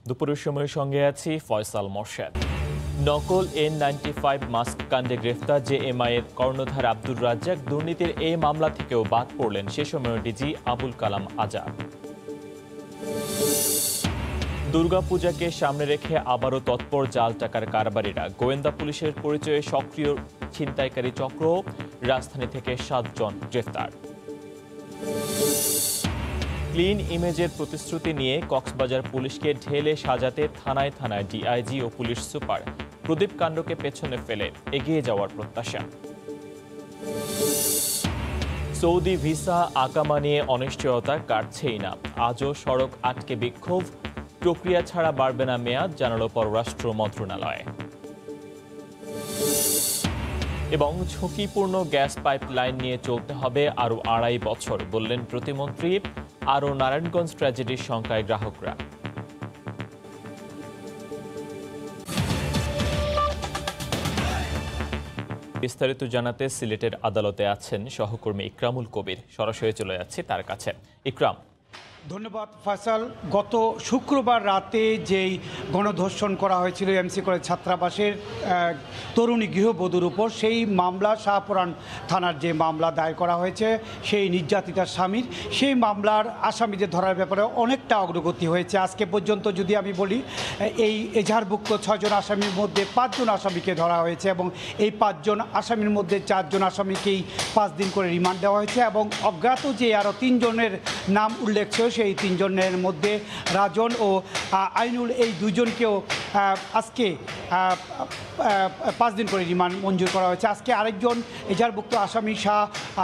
দুপুরের সময়ের সঙ্গে আছি ফয়সাল মোর্শেদ। নকল N95 মাস্ক কাণ্ডে গ্রেফতার জেএমআই এর কর্ণধার আব্দুর রাজ্জাক দুর্নীতির এই মামলা থেকেও বাদ পড়লেন সে সময়ের ডিজি আবুল কালাম আজাদ। দুর্গাপূজাকে সামনে রেখে আবারও তৎপর জাল টাকার কারবারিরা। গোয়েন্দা পুলিশের পরিচয়ে সক্রিয় ছিনতাইকারী চক্র, রাজধানী থেকে 7 জন গ্রেফতার। ক্লিন ইমেজের প্রতিশ্রুতি নিয়ে কক্সবাজার পুলিশকে ঢেলে সাজাতে থানায় থানায় ডিআইজি ও পুলিশ সুপার। প্রদীপ কাণ্ডকে পেছনে ফেলে এগিয়ে যাওয়ার প্রত্যাশা। সৌদি ভিসা আকামা নিয়ে অনিশ্চয়তা কাটছেই না। আজও সড়ক আটকে বিক্ষোভ, প্রক্রিয়া ছাড়া বাড়বে না মেয়াদ, জানালো পররাষ্ট্র মন্ত্রণালয়। এবং ঝুঁকিপূর্ণ গ্যাস পাইপলাইন নিয়ে চলতে হবে আরও 2.5 বছর, বললেন প্রতিমন্ত্রী। আরও নারায়ণগঞ্জ ট্র্যাজেডির শঙ্কায় গ্রাহকরা। বিস্তারিত জানাতে সিলেটের আদালতে আছেন সহকর্মী ইকরামুল কবির। সরাসরি চলে যাচ্ছে তার কাছে। ইকরাম। ধন্যবাদ ফয়সাল। গত শুক্রবার রাতে যেই গণধর্ষণ করা হয়েছিল এমসি কলেজ ছাত্রাবাসের তরুণী গৃহবধূর উপর, সেই মামলা শাহপুরান থানার যে মামলা দায়ের করা হয়েছে সেই নির্যাতিতার স্বামীর, সেই মামলার আসামিদের ধরার ব্যাপারে অনেকটা অগ্রগতি হয়েছে। আজকে পর্যন্ত যদি আমি বলি, এই এজাহারভুক্ত 6 জন আসামির মধ্যে 5 জন আসামিকে ধরা হয়েছে এবং এই 5 জন আসামির মধ্যে 4 জন আসামিকেই 5 দিন করে রিমান্ড দেওয়া হয়েছে এবং অজ্ঞাত যে আরও 3 জনের নাম উল্লেখ ছিল সেই 3 জনের মধ্যে রাজন ও আইনুল, এই 2 জনকেও আজকে 5 দিন করে রিমান্ড মঞ্জুর করা হয়েছে। আজকে আরেকজন এজাহারভুক্ত আসামি শাহ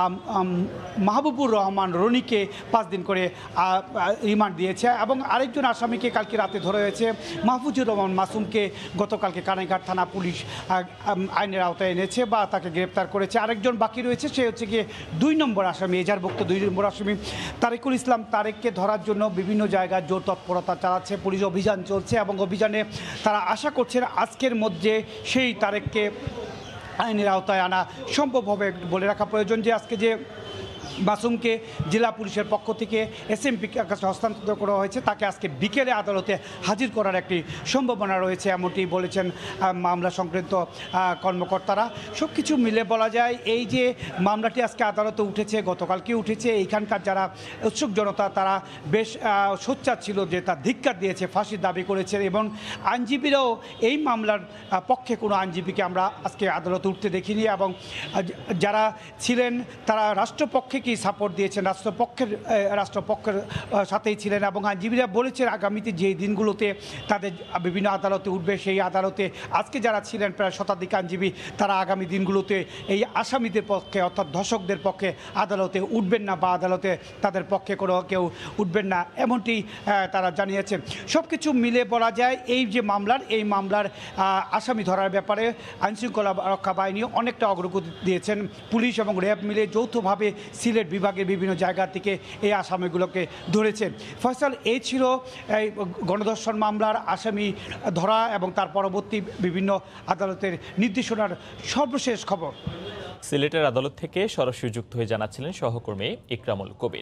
মাহবুবুর রহমান রনিকে 5 দিন করে রিমান্ড দিয়েছে এবং আরেকজন আসামিকে কালকে রাতে ধরা হয়েছে, মাহফুজুর রহমান মাসুমকে গতকালকে কানাইঘাট থানা পুলিশ আইনের আওতায় এনেছে বা তাকে গ্রেপ্তার করেছে। আরেকজন বাকি রয়েছে, সে হচ্ছে গিয়ে 2 নম্বর আসামি, এজাহারভুক্ত 2 নম্বর আসামি তারেকুল ইসলাম। তারেককে ধরার জন্য বিভিন্ন জায়গায় জোর তৎপরতা চালাচ্ছে, পুলিশ অভিযান চলছে এবং অভিযানে তারা আশা করছেন আজকের মধ্যে সেই তারেককে আইনের আওতায় আনা সম্ভব হবে। বলে রাখা প্রয়োজন যে আজকে যে মাসুমকে জেলা পুলিশের পক্ষ থেকে এসএমপির কাছে হস্তান্তর করা হয়েছে, তাকে আজকে বিকেলে আদালতে হাজির করার একটি সম্ভাবনা রয়েছে, এমনটি বলেছেন মামলা সংক্রান্ত কর্মকর্তারা। সব কিছু মিলে বলা যায় এই যে মামলাটি আজকে আদালতে উঠেছে, গতকালকে উঠেছে, এইখানকার যারা উৎসুক জনতা তারা বেশ সোচ্চার ছিল যে তার ধিক্কার দিয়েছে, ফাঁসির দাবি করেছে এবং আইনজীবীরাও এই মামলার পক্ষে কোনো আইনজীবীকে আমরা আজকে আদালতে উঠতে দেখিনি এবং যারা ছিলেন তারা রাষ্ট্রপক্ষে সাপোর্ট দিয়েছেন, রাষ্ট্রপক্ষের সাথেই ছিলেন এবং আইনজীবীরা বলেছেন আগামীতে যে দিনগুলোতে তাদের বিভিন্ন আদালতে উঠবে, সেই আদালতে আজকে যারা ছিলেন প্রায় শতাধিক আইনজীবী, তারা আগামী দিনগুলোতে এই আসামিদের পক্ষে অর্থাৎ ধর্ষকদের পক্ষে আদালতে উঠবেন না বা আদালতে তাদের পক্ষে কোনো কেউ উঠবেন না, এমনটি তারা জানিয়েছেন। সব কিছু মিলে বলা যায় এই যে এই মামলার আসামি ধরার ব্যাপারে আইনশৃঙ্খলা রক্ষা বাহিনী অনেকটা অগ্রগতি দিয়েছেন। পুলিশ এবং র্যাব মিলে যৌথভাবে সিলেট বিভাগের বিভিন্ন জায়গা থেকে এই আসামিগুলোকে ধরেছেন। ফয়সাল, এই ছিল এই গণধর্ষণ মামলার আসামি ধরা এবং তার পরবর্তী বিভিন্ন আদালতের নির্দেশনার সর্বশেষ খবর। সিলেটের আদালত থেকে সরাসরি যুক্ত হয়ে জানাচ্ছিলেন সহকর্মী ইকরামুল কবির।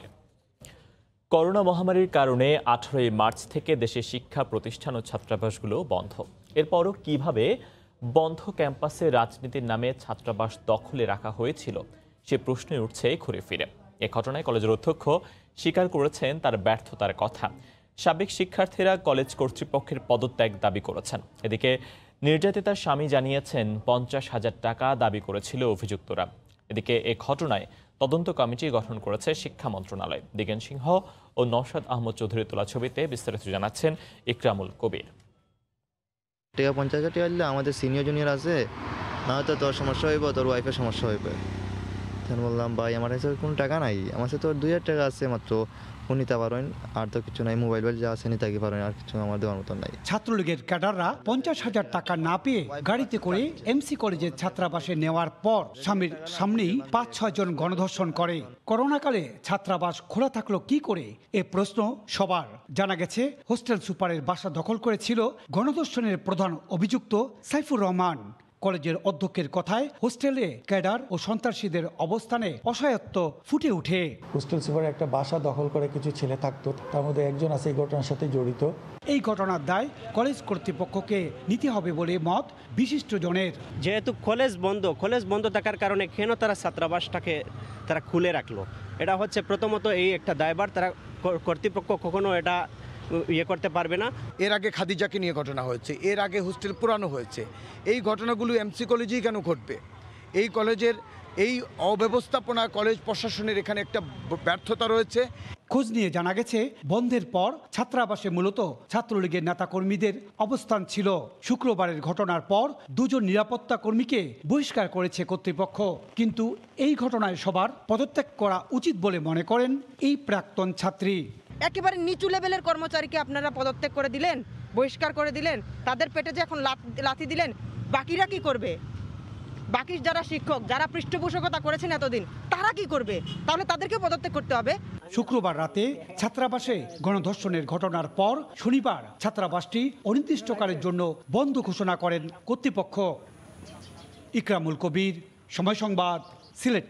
করোনা মহামারীর কারণে 18 মার্চ থেকে দেশের শিক্ষা প্রতিষ্ঠান ও ছাত্রাবাসগুলো বন্ধ। এরপরও কিভাবে বন্ধ ক্যাম্পাসে রাজনীতির নামে ছাত্রাবাস দখলে রাখা হয়েছিল সে প্রশ্নে উঠছে ঘুরে ফিরে। এ ঘটনায় কলেজের অধ্যক্ষ স্বীকার করেছেন তার ব্যর্থতার কথা। সাবেক শিক্ষার্থীরা কলেজ কর্তৃপক্ষের পদত্যাগ দাবি করেছেন। এদিকে নির্যাতিতার স্বামী জানিয়েছেন 50,000 টাকা দাবি করেছিল অভিযুক্তরা। এদিকে এ ঘটনায় তদন্ত কমিটি গঠন করেছে শিক্ষা মন্ত্রণালয়। দিগেন সিংহ ও নওশাদ আহমদ চৌধুরীর তোলা ছবিতে বিস্তারিত জানাচ্ছেন ইকরামুল কবির। 50,000 টাকা দিলে আমাদের সিনিয়র জুনিয়র আছে, না হয়তো তোর সমস্যা হইব, তোর ওয়াইফের সমস্যা হইবে। তখন বললাম ভাই আমার কাছে কোনো টাকা নাই, আমার কাছে তো 2,000 টাকা আছে মাত্র, নিতে পারেন, আর তো কিছু নাই, মোবাইল যা আছে নিতে পারেন, আর কিছু আমার দেওয়ার মতন নাই। ছাত্রলীগের ক্যাডাররা 50,000 টাকা না পেয়ে গাড়িতে করে এমসি কলেজের ছাত্রাবাসে নেওয়ার পর স্বামীর সামনেই 5-6 জন গণধর্ষণ করে। করোনাকালে ছাত্রাবাস খোলা থাকলো কি করে, এ প্রশ্ন সবার। জানা গেছে হোস্টেল সুপারের বাসা দখল করেছিল গণধর্ষণের প্রধান অভিযুক্ত সাইফুর রহমান। কলেজের অধ্যক্ষের কথায় হোস্টেলে ক্যাডার ও সন্ত্রাসীদের অবস্থানে অসহায়ত্ব ফুটে ওঠে। হোস্টেল সুপারের একটা বাসা দখল করে কিছু ছেলে থাকতো, তার মধ্যে একজন আছে এই ঘটনার সাথে জড়িত। এই ঘটনার দায় কলেজ কর্তৃপক্ষকে নিতে হবে বলে মত বিশিষ্টজনের। যেহেতু কলেজ বন্ধ থাকার কারণে কেন তারা ছাত্রাবাসটাকে তারা খুলে রাখলো, এটা হচ্ছে প্রথমত এই একটা দায়ভার, তারা কর্তৃপক্ষ কখনো এটা করতে পারবে না। এর আগে খাদিজাকে নিয়ে ঘটনা হয়েছে, এর আগে হোস্টেল পুরানো হয়েছে। এই ঘটনাগুলো এমসি কলেজেই কেন ঘটবে? এই কলেজের এই অব্যবস্থাপনা, কলেজ প্রশাসনের এখানে একটা ব্যর্থতা রয়েছে। খোঁজ নিয়ে জানা গেছে বন্ধের পর ছাত্রাবাসে মূলত ছাত্রলীগের নেতাকর্মীদের অবস্থান ছিল। শুক্রবারের ঘটনার পর দুজন নিরাপত্তা কর্মীকে বহিষ্কার করেছে কর্তৃপক্ষ। কিন্তু এই ঘটনায় সবার পদত্যাগ করা উচিত বলে মনে করেন এই প্রাক্তন ছাত্রী। একেবারে নিচু লেভেলের কর্মচারীকে আপনারা পদত্যাগ করে দিলেন, বহিষ্কার করে দিলেন, তাদের পেটে যে এখন লাথি দিলেন, বাকিরা কি করবে? বাকি যারা শিক্ষক, যারা পৃষ্ঠপোষকতা করেছেন এতদিন, তারা কি করবে? তাহলে তাদেরকে পদত্যাগ করতে হবে। শুক্রবার রাতে ছাত্রাবাসে গণধর্ষণের ঘটনার পর শনিবার ছাত্রাবাসটি অনির্দিষ্টকালের জন্য বন্ধ ঘোষণা করেন কর্তৃপক্ষ। ইকরামুল কবির, সময় সংবাদ, সিলেট।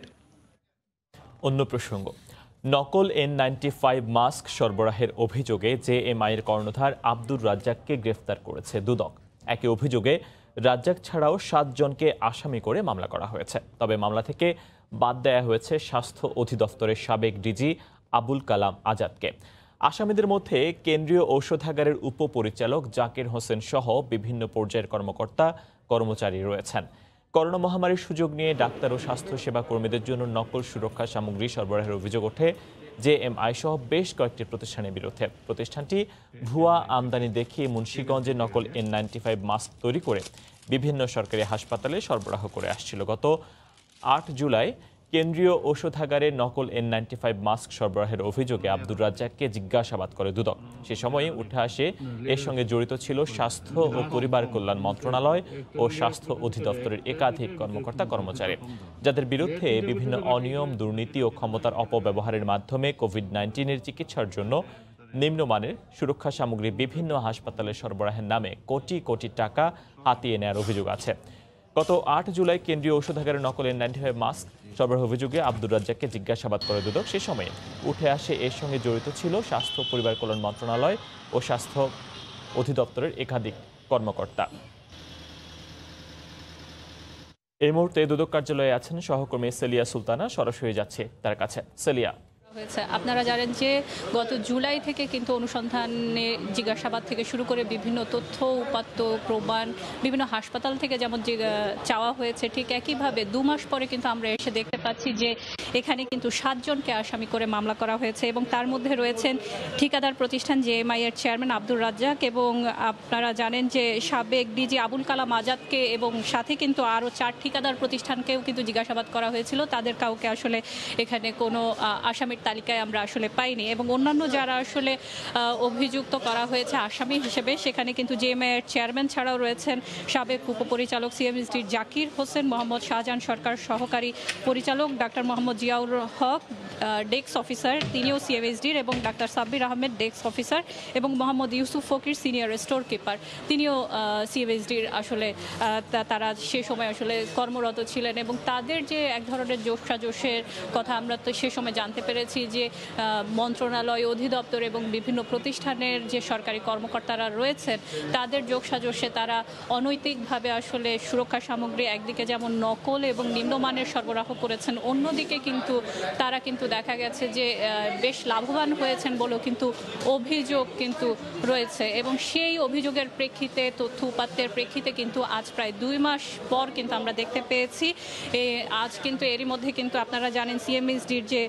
অন্য প্রসঙ্গ, নকল N95 মাস্ক সরবরাহের অভিযোগে জেএমআইয়ের কর্ণধার আব্দুর রাজ্জাককে গ্রেফতার করেছে দুদক। একই অভিযোগে রাজ্জাক ছাড়াও 7 জনকে আসামি করে মামলা করা হয়েছে। তবে মামলা থেকে বাদ দেয়া হয়েছে স্বাস্থ্য অধিদপ্তরের সাবেক ডিজি আবুল কালাম আজাদকে। আসামিদের মধ্যে কেন্দ্রীয় ঔষধাগারের উপপরিচালক জাকির হোসেন সহ বিভিন্ন পর্যায়ের কর্মচারী রয়েছেন। করোনা মহামারীর সুযোগ নিয়ে ডাক্তার ও স্বাস্থ্যসেবা কর্মীদের জন্য নকল সুরক্ষা সামগ্রী সরবরাহের অভিযোগ ওঠে জেএমআই সহ বেশ কয়েকটি প্রতিষ্ঠানের বিরুদ্ধে। প্রতিষ্ঠানটি ভুয়া আমদানি দেখিয়ে মুন্সিগঞ্জে নকল N95 মাস্ক তৈরি করে বিভিন্ন সরকারি হাসপাতালে সরবরাহ করে আসছিল। গত 8 জুলাই কেন্দ্রীয় ঔষধাগারে নকল N95 মাস্ক সরবরাহের অভিযোগে আব্দুর রাজ্জাককে জিজ্ঞাসাবাদ করে দুদক। সে সময়ে উঠে আসে এর সঙ্গে জড়িত ছিল স্বাস্থ্য ও পরিবার কল্যাণ মন্ত্রণালয় ও স্বাস্থ্য অধিদপ্তরের একাধিক কর্মচারী, যাদের বিরুদ্ধে বিভিন্ন অনিয়ম, দুর্নীতি ও ক্ষমতার অপব্যবহারের মাধ্যমে কোভিড-19 চিকিৎসার জন্য নিম্নমানের সুরক্ষা সামগ্রী বিভিন্ন হাসপাতালে সরবরাহের নামে কোটি কোটি টাকা হাতিয়ে নেওয়ার অভিযোগ আছে। গত 8 জুলাই কেন্দ্রীয় ঔষধাগারে নকল N95 মাস্ক সরবরাহ অভিযোগে আব্দুর রাজ্জাককে জিজ্ঞাসাবাদ করে দুদক। সে সময়ে উঠে আসে এর সঙ্গে জড়িত ছিল স্বাস্থ্য পরিবার কল্যাণ মন্ত্রণালয় ও স্বাস্থ্য অধিদপ্তরের একাধিক কর্মকর্তা। এই মুহূর্তে দুদক কার্যালয়ে আছেন সহকর্মী সেলিয়া সুলতানা, সরাসরি যাচ্ছে তার কাছে। সেলিয়া, হয়েছে আপনারা জানেন যে গত জুলাই থেকে কিন্তু অনুসন্ধানে জিজ্ঞাসাবাদ থেকে শুরু করে বিভিন্ন তথ্য উপাত্ত প্রমাণ বিভিন্ন হাসপাতাল থেকে যেমন চাওয়া হয়েছে, ঠিক একইভাবে 2 মাস পরে কিন্তু আমরা এসে দেখতে পাচ্ছি যে এখানে কিন্তু 7 জনকে আসামি করে মামলা করা হয়েছে এবং তার মধ্যে রয়েছেন ঠিকাদার প্রতিষ্ঠান জেএমআই এর চেয়ারম্যান আব্দুর রাজ্জাক এবং আপনারা জানেন যে সাবেক ডিজি আবুল কালাম আজাদকে এবং সাথে কিন্তু আরও 4 ঠিকাদার প্রতিষ্ঠানকেও কিন্তু জিজ্ঞাসাবাদ করা হয়েছিল। তাদের কাউকে আসলে এখানে কোনো আসামির তালিকায় আমরা আসলে পাইনি এবং অন্যান্য যারা আসলে অভিযুক্ত করা হয়েছে আসামি হিসেবে সেখানে কিন্তু জেএমআই এর চেয়ারম্যান ছাড়াও রয়েছেন সাবেক উপপরিচালক সিএমএসডির জাকির হোসেন, মোহাম্মদ শাহজাহান সরকার সহকারী পরিচালক, doctor Mohammad Ziaur Haque desk officer, তিনিও সিএমএসডির, এবং doctor Sabbir Ahmed desk officer এবং Mohammad Yusuf Fakir senior store keeper, তিনিও সিএমএসডির আসলে তারা সে সময় আসলে কর্মরত ছিলেন এবং তাদের যে এক ধরনের যোগসাজশের কথা আমরা তো সে সময় জানতে পেরেছি যে মন্ত্রণালয়, অধিদপ্তর এবং বিভিন্ন প্রতিষ্ঠানের যে সরকারি কর্মকর্তারা রয়েছেন তাদের যোগসাজশে তারা অনৈতিকভাবে আসলে সুরক্ষা সামগ্রী একদিকে যেমন নকল এবং নিম্নমানের সরবরাহ করেছেন, অন্যদিকে কিন্তু তারা কিন্তু দেখা গেছে যে বেশ লাভবান হয়েছেন বলেও কিন্তু অভিযোগ কিন্তু রয়েছে এবং সেই অভিযোগের প্রেক্ষিতে তথ্য উপাত্তের প্রেক্ষিতে কিন্তু আজ প্রায় 2 মাস পর কিন্তু আমরা দেখতে পেয়েছি আজ কিন্তু এরই মধ্যে কিন্তু আপনারা জানেন সিএমএসডির যে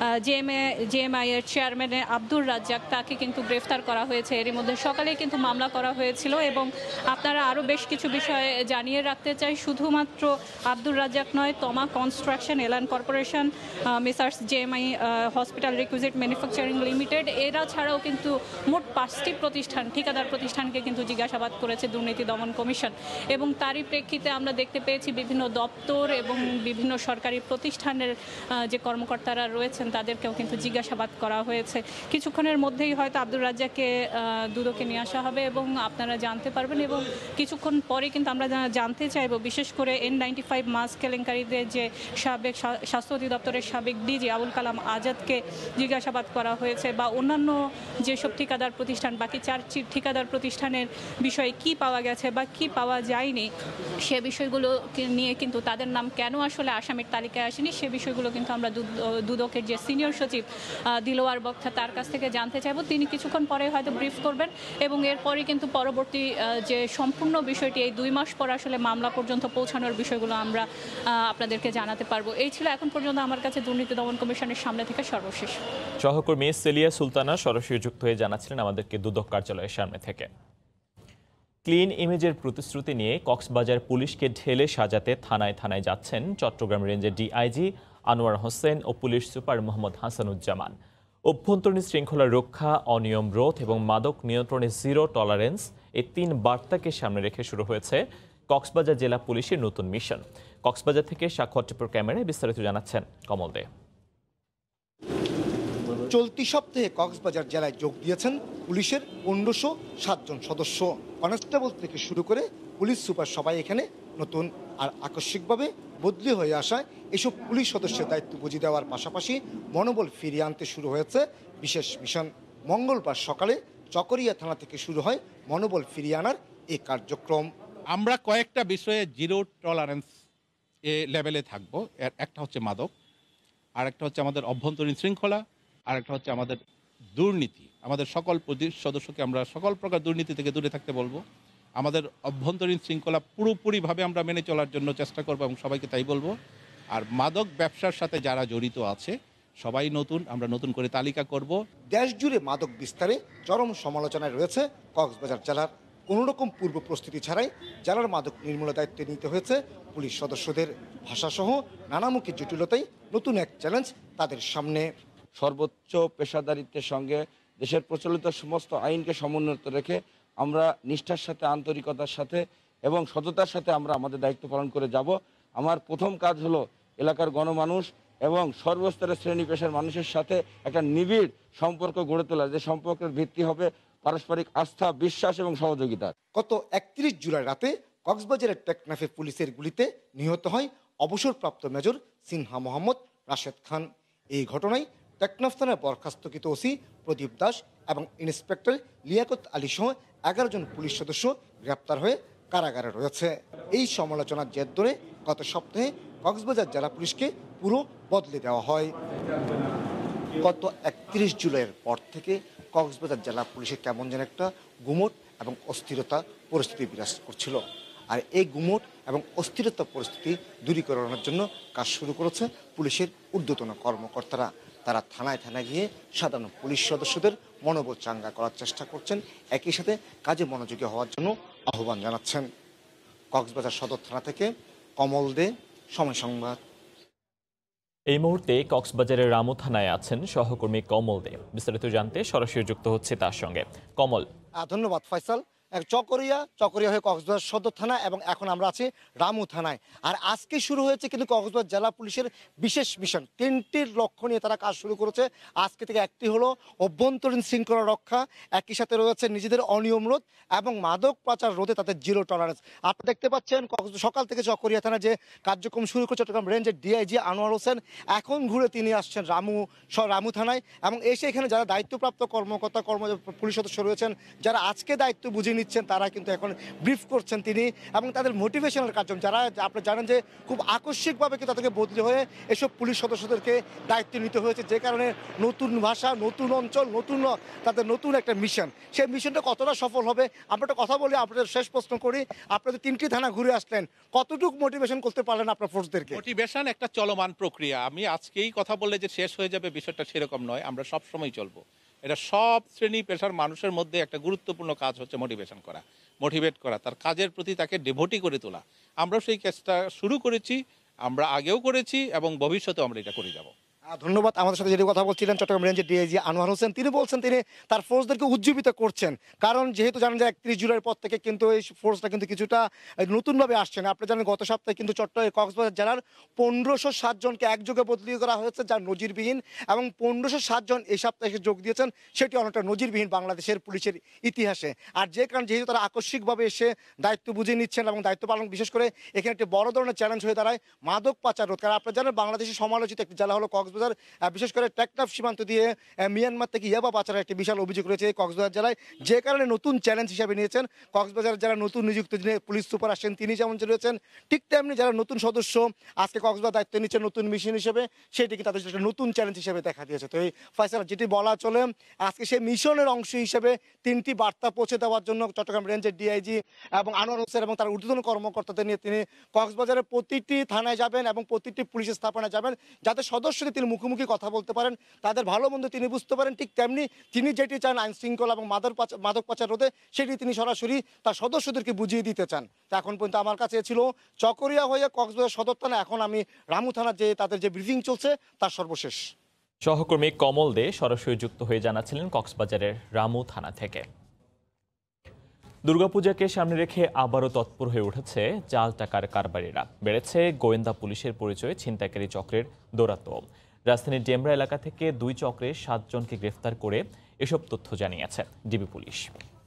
জেএমআই এর চেয়ারম্যান আব্দুর রাজ্জাক তাকে কিন্তু গ্রেফতার করা হয়েছে। এরই মধ্যে সকালেই কিন্তু মামলা করা হয়েছিল এবং আপনারা আরও বেশ কিছু বিষয়ে জানিয়ে রাখতে চাই, শুধুমাত্র আব্দুর রাজ্জাক নয়, Toma construction, Elan corporation, messrs JMI hospital requisite manufacturing limited, এরা ছাড়াও কিন্তু মোট 5টি প্রতিষ্ঠান, ঠিকাদার প্রতিষ্ঠানকে কিন্তু জিজ্ঞাসাবাদ করেছে দুর্নীতি দমন কমিশন এবং তারই প্রেক্ষিতে আমরা দেখতে পেয়েছি বিভিন্ন দপ্তর এবং বিভিন্ন সরকারি প্রতিষ্ঠানের যে কর্মকর্তারা রয়েছেন তাদেরকে তাকেও কিন্তু জিজ্ঞাসাবাদ করা হয়েছে। কিছুক্ষণের মধ্যেই হয়তো আব্দুর রাজ্জাককে দুদকে নিয়ে আসা হবে এবং আপনারা জানতে পারবেন, এবং কিছুক্ষণ পরে কিন্তু আমরা জানতে চাইবো বিশেষ করে N95 মাস্ক কেলেঙ্কারিদের যে সাবেক স্বাস্থ্য অধিদপ্তরের সাবেক ডিজি আবুল কালাম আজাদকে জিজ্ঞাসাবাদ করা হয়েছে, বা অন্যান্য যেসব ঠিকাদার প্রতিষ্ঠান, বাকি 4 ঠিকাদার প্রতিষ্ঠানের বিষয়ে কি পাওয়া গেছে বা কি পাওয়া যায়নি, সে বিষয়গুলো নিয়ে কিন্তু তাদের নাম কেন আসলে আসামির তালিকায় আসেনি সে বিষয়গুলো কিন্তু আমরা দুদকের যে সিনিয়র সচিব দিলওয়ার বক্তা তার কাছ থেকে জানতে চাইব। তিনি কিছুক্ষণ পরে হয়তো ব্রিফ করবেন এবং এরপরে কিন্তু পরবর্তী যে সম্পূর্ণ বিষয়টি এই 2 মাস পর আসলে মামলা পর্যন্ত পৌঁছানোর বিষয়গুলো আমরা আপনাদেরকে জানাতে পারবো। এই ছিল এখন পর্যন্ত আমার কাছে দুর্নীতি দমন কমিশনের সামনে থেকে সর্বশেষ। সহকর্মী সেলিয়া সুলতানা সরাসরি যুক্ত হয়ে জানাচ্ছিলেন আমাদেরকে দুদক কার্যালয়ের সামনে থেকে। ক্লিন ইমেজের প্রতিশ্রুতি নিয়ে কক্সবাজার পুলিশকে ঢেলে সাজাতে থানায় থানায় যাচ্ছেন চট্টগ্রাম রেঞ্জের ডিআইজি আনোয়ার হোসেন ও পুলিশ সুপার মোহাম্মদ হাসানুজ্জামান। অভ্যন্তরীণ শৃঙ্খলা রক্ষা, অনিয়ম রোধ এবং মাদক নিয়ন্ত্রণে জিরো টলারেন্স এই 3 বার্তাকে সামনে রেখে শুরু হয়েছে কক্সবাজার জেলা পুলিশের নতুন মিশন। কক্সবাজার থেকে সাক্ষর টিপুর ক্যামেরায় বিস্তারিত জানাচ্ছেন কমল দে। চলতি সপ্তাহে কক্সবাজার জেলায় যোগ দিয়েছেন পুলিশের 1507 জন সদস্য। কনস্টেবল থেকে শুরু করে পুলিশ সুপার সবাই এখানে নতুন, আর আকস্মিকভাবে বদলি হয়ে আসায় এসব পুলিশ সদস্যের দায়িত্ব বুঝিয়ে দেওয়ার পাশাপাশি মনোবল ফিরিয়ে আনতে শুরু হয়েছে বিশেষ মিশন। মঙ্গলবার সকালে চকরিয়া থানা থেকে শুরু হয় মনোবল ফিরিয়ে আনার এই কার্যক্রম। আমরা কয়েকটা বিষয়ে জিরো টলারেন্স লেভেলে থাকবো। একটা হচ্ছে মাদক, আর একটা হচ্ছে আমাদের অভ্যন্তরীণ শৃঙ্খলা, আর একটা হচ্ছে আমাদের দুর্নীতি। আমাদের সকল পুলিশ সদস্যকে আমরা সকল প্রকার দুর্নীতি থেকে দূরে থাকতে বলবো। আমাদের অভ্যন্তরীণ শৃঙ্খলা পুরোপুরিভাবে আমরা মেনে চলার জন্য চেষ্টা করবো এবং সবাইকে তাই বলবো। আর মাদক ব্যবসার সাথে যারা জড়িত আছে সবাই নতুন, আমরা নতুন করে তালিকা করব। দেশ জুড়ে মাদক বিস্তারে চরম সমালোচনায় রয়েছে কক্সবাজার জেলার। কোনোরকম পূর্ব প্রস্তুতি ছাড়াই জেলার মাদক নির্মূলের দায়িত্ব নিতে হয়েছে পুলিশ সদস্যদের। ভাষাসহ নানামুখী জটিলতাই নতুন এক চ্যালেঞ্জ তাদের সামনে। সর্বোচ্চ পেশাদারিত্বের সঙ্গে দেশের প্রচলিত সমস্ত আইনকে সমুন্নত রেখে আমরা নিষ্ঠার সাথে, আন্তরিকতার সাথে এবং সততার সাথে আমরা আমাদের দায়িত্ব পালন করে যাব। আমার প্রথম কাজ হলো এলাকার গণমানুষ এবং সর্বস্তরের শ্রেণী পেশার মানুষের সাথে একটা নিবিড় সম্পর্ক গড়ে তোলা, যে সম্পর্কের ভিত্তি হবে পারস্পরিক আস্থা, বিশ্বাস এবং সহযোগিতা। গত 31 জুলাই রাতে কক্সবাজারের টেকনাফে পুলিশের গুলিতে নিহত হয় অবসরপ্রাপ্ত মেজর সিনহা মোহাম্মদ রাশেদ খান। এই ঘটনায় টেকনাফ থানার বরখাস্তকৃত ওসি প্রদীপ দাস এবং ইন্সপেক্টর লিয়াকত আলী সহ 11 জন পুলিশ সদস্য গ্রেপ্তার হয়ে কারাগারে রয়েছে। এই সমালোচনার জের ধরে গত সপ্তাহে কক্সবাজার জেলা পুলিশকে পুরো বদলে দেওয়া হয়। গত 31 জুলাইয়ের পর থেকে কক্সবাজার জেলা পুলিশে কেমন যেন একটা গুমট এবং অস্থিরতা পরিস্থিতি বিরাজ করছিল। আর এই গুমট এবং অস্থিরতা পরিস্থিতি দূরীকরণের জন্য কাজ শুরু করেছে পুলিশের ঊর্ধ্বতন কর্মকর্তারা। তারা থানায় থানায় গিয়ে সাধারণ পুলিশ সদস্যদের মনোবল চাঙ্গা করার চেষ্টা করছেন, একই সাথে কাজে মনোযোগী হওয়ার জন্য আহ্বান জানাচ্ছেন। কক্সবাজার সদর থানা থেকে কমল দে, সময় সংবাদ। এই মুহূর্তে কক্সবাজারের রামু থানায় আছেন সহকর্মী কমল দে। বিস্তারিত জানতে সরাসরি যুক্ত হচ্ছে তার সঙ্গে। কমল। ধন্যবাদ ফয়সাল। চকরিয়া হয়ে কক্সবাজার সদর থানা এবং এখন আমরা আছি রামু থানায়। আর আজকে শুরু হয়েছে কিন্তু কক্সবাজার জেলা পুলিশের বিশেষ মিশন। 3টির লক্ষ্য নিয়ে তারা কাজ শুরু করেছে। আজকে থেকে একটি হলো অভ্যন্তরীণ শৃঙ্খলা রক্ষা, একই সাথে রয়েছে নিজেদের অনিয়ম রোধ এবং মাদক পাচার রোধে তাদের জিরো টলারেন্স। আপনি দেখতে পাচ্ছেন সকাল থেকে চকরিয়া থানা যে কার্যক্রম শুরু করে চট্টগ্রাম রেঞ্জের ডিআইজি আনোয়ার হোসেন এখন ঘুরে তিনি আসছেন রামু থানায় এবং এসে এখানে যারা দায়িত্বপ্রাপ্ত কর্মকর্তা পুলিশ সদস্য রয়েছেন, যারা আজকে দায়িত্ব বুঝে নিচ্ছেন, তারা কিন্তু এখন ব্রিফ করছেন তিনি এবং তাদের মোটিভেশনাল কার্যক্রম। যারা আপনি জানেন যে খুব আকস্মিকভাবে কিন্তু তাদেরকে বদলি হয়ে এসব পুলিশ সদস্যদেরকে দায়িত্ব নিতে হয়েছে, যে কারণে নতুন ভাষা, নতুন অঞ্চল, তাদের নতুন একটা মিশন। সেই মিশনটা কতটা সফল হবে আমরা একটা কথা বলি, আপনাদের শেষ প্রশ্ন করি। আপনাদের 3টি থানা ঘুরে আসলেন, কতটুকু মোটিভেশন করতে পারলেন আপনার ফোর্সদেরকে? মোটিভেশন একটা চলমান প্রক্রিয়া। আমি আজকেই কথা বললে যে শেষ হয়ে যাবে বিষয়টা সেরকম নয়। আমরা সব সময় চলবো। এটা সব শ্রেণী পেশার মানুষের মধ্যে একটা গুরুত্বপূর্ণ কাজ হচ্ছে মোটিভেশন করা, মোটিভেট করা, তার কাজের প্রতি তাকে ডেভোটি করে তোলা। আমরা সেই কাজটা শুরু করেছি, আমরা আগেও করেছি এবং ভবিষ্যতেও আমরা এটা করে যাব। ধন্যবাদ। আমাদের সাথে যেটি কথা বলছিলেন চট্টগ্রাম রেঞ্জের ডিআইজি আনোয়ার হোসেন, তিনি বলছেন তিনি তার ফোর্সদেরকে উজ্জীবিত করছেন, কারণ যেহেতু জানেন যে 31 জুলাইয়ের পর থেকে কিন্তু এই ফোর্সটা কিন্তু কিছুটা নতুনভাবে আসছে না। আপনি জানেন গত সপ্তাহে কিন্তু কক্সবাজার জেলার 1507 জনকে একযোগে বদলি করা হয়েছে, যা নজিরবিহীন, এবং 1507 জন এই সপ্তাহে এসে যোগ দিয়েছেন, সেটি অনেকটা নজিরবিহীন বাংলাদেশের পুলিশের ইতিহাসে। আর যে কারণ যেহেতু তারা আকস্মিকভাবে এসে দায়িত্ব বুঝে নিচ্ছেন এবং দায়িত্ব পালন, বিশেষ করে এখানে একটি বড় ধরনের চ্যালেঞ্জ হয়ে দাঁড়ায় মাদক পাচার রোধ। কারণ আপনারা জানেন বাংলাদেশের সমালোচিত একটি জেলা হলো কক্সবাজার, বিশেষ করে টেকনাফ সীমান্ত দিয়ে মিয়ানমার থেকে ইয়াবা পাচারের একটি বিশাল অভিযোগ রয়েছে এই কক্সবাজার জেলায়, যে কারণে নতুন চ্যালেঞ্জ হিসাবে নিয়েছেন কক্সবাজার যারা নতুন নিযুক্ত যিনি পুলিশ সুপার আসেন তিনি যেমন রয়েছেন, ঠিক তেমনি যারা নতুন সদস্য আজকে কক্সবাজার দায়িত্ব নিচ্ছেন নতুন মিশন হিসেবে, সেটিকে তাদের একটা নতুন চ্যালেঞ্জ হিসেবে দেখা দিয়েছে। তো এই ফয়সালা যেটি বলা চলে, আজকে সেই মিশনের অংশ হিসেবে 3টি বার্তা পৌঁছে দেওয়ার জন্য চট্টগ্রাম রেঞ্জের ডিআইজি এবং আনোয়ার হোসেন এবং তার ঊর্ধ্বতন কর্মকর্তাদের নিয়ে তিনি কক্সবাজারের প্রতিটি থানায় যাবেন এবং প্রতিটি পুলিশ স্থাপনায় যাবেন, যাতে সদস্যদের তিনি মুখোমুখি কথা বলতে পারেন, তাদের ভালো মন্দ তিনি বুঝতে পারেন। ঠিক তেমনি তিনি যেটি চান আইন শৃঙ্খলা এবং মাদক পাচার রোধে, সেটি তিনি সরাসরি তার সদস্যদেরকে বুঝিয়ে দিতে চান। তা এখন পর্যন্ত আমার কাছে ছিল চকরিয়া হয়ে কক্সবাজার সদর থানা, এখন আমি রামু থানার যে তাদের যে ব্রিফিং চলছে তার সর্বশেষ। সহকর্মী কমল দে সরাসরি যুক্ত হয়ে জানাচ্ছিলেন কক্সবাজারের রামু থানা থেকে। দুর্গাপূজাকে সামনে রেখে আবারও তৎপর হয়ে উঠেছে জাল টাকার কারবারিরা। বেড়েছে গোয়েন্দা পুলিশের পরিচয়ে ছিনতাইকারী চক্রের দৌরাত্ম্য। রাজধানীর ডেমরা এলাকা থেকে 2 চক্রে 7 জনকে গ্রেফতার করে এসব তথ্য জানিয়েছে ডিবি পুলিশ।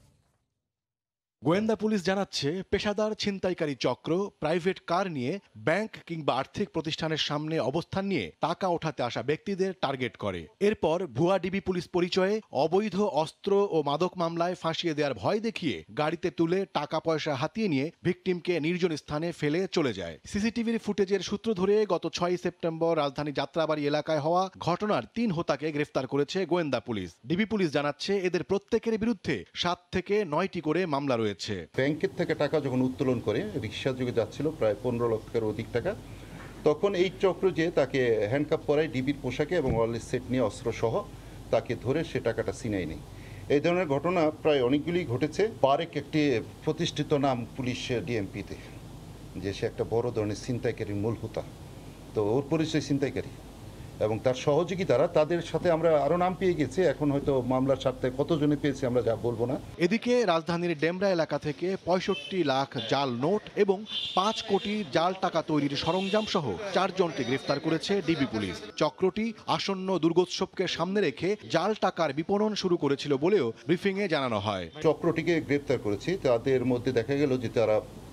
গোয়েন্দা পুলিশ জানাচ্ছে, পেশাদার ছিনতাইকারী চক্র প্রাইভেট কার নিয়ে ব্যাংক কিংবা আর্থিক প্রতিষ্ঠানের সামনে অবস্থান নিয়ে টাকা ওঠাতে আসা ব্যক্তিদের টার্গেট করে। এরপর ভুয়া ডিবি পুলিশ পরিচয়ে অবৈধ অস্ত্র ও মাদক মামলায় ফাঁসিয়ে দেওয়ার ভয় দেখিয়ে গাড়িতে তুলে টাকা পয়সা হাতিয়ে নিয়ে ভিকটিমকে নির্জন স্থানে ফেলে চলে যায়। সিসিটিভির ফুটেজের সূত্র ধরে গত 6 সেপ্টেম্বর রাজধানী যাত্রাবাড়ি এলাকায় হওয়া ঘটনার 3 হোতাকে গ্রেফতার করেছে গোয়েন্দা পুলিশ। ডিবি পুলিশ জানাচ্ছে, এদের প্রত্যেকের বিরুদ্ধে 7 থেকে 9টি করে মামলা রয়েছে। ব্যাংকের থেকে টাকা যখন উত্তোলন করে রিক্সা যোগে যাচ্ছিল প্রায় 15 লক্ষের অধিক টাকা, তখন এই চক্র যে তাকে হ্যান্ডকাপ পরায় ডিবির পোশাকে এবং ওয়ারলেস সেট নিয়ে অস্ত্র সহ তাকে ধরে সে টাকাটা ছিনাই নেই। এই ধরনের ঘটনা প্রায় অনেকগুলি ঘটেছে। বারেক একটি প্রতিষ্ঠিত নাম পুলিশ ডিএমপিতে, যে সে একটা বড় ধরনের ছিনতাইকারীর মূল হোতা, তো ওর পরিচয় ছিনতাইকারী এবং তার সহযোগিতারা, তাদের সাথে আমরা আরো নাম পেয়ে গেছি। এখন হয়তো মামলার স্বার্থে কতজনে পেয়েছি আমরা যা বলবো না। এদিকে রাজধানীর ডেমরা এলাকা থেকে 65 লাখ জাল নোট এবং 5 কোটি জাল টাকা তৈরির সরঞ্জাম সহ 4 জনকে গ্রেফতার করেছে ডিবি পুলিশ। চক্রটি আসন্ন দুর্গোৎসবকে সামনে রেখে জাল টাকার বিপণন শুরু করেছিল বলেও ব্রিফিংয়ে জানানো হয়। চক্রটিকে গ্রেফতার করেছি, তাদের মধ্যে দেখা গেল যে তারা